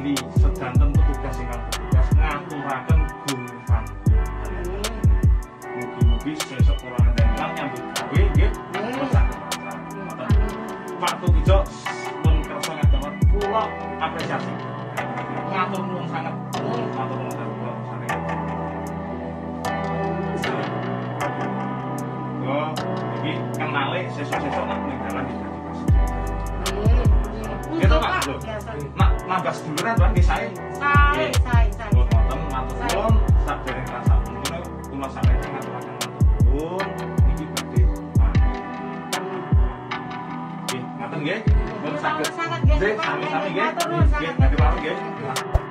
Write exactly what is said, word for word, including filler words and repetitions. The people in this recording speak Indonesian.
mewakili sedanten petugas ingkang petugas ngaturaken gungkan. Mugi-mugi sesuk kula ngendang nyambut gawe nggih. Pak Tukijo pun kersa ngatur kula apresiasi. Matur nuwun sanget. Matur nuwun sanget kula sanget. Kok iki kenale sesuk-sesuk nek ning dalan iki dadi pas. Gitu Pak. Mak nambah seduluran Pak nggih sae. Sae, sae, sae. Wonten matur nuwun sadèrèng rasa punika kula sampaikan ngaturaken matur nuwun iki badhe nggih, pun saged. Sangat nggih, Sami-sami nggih. matur nuwun sangat. Nggih, nggih, nggih.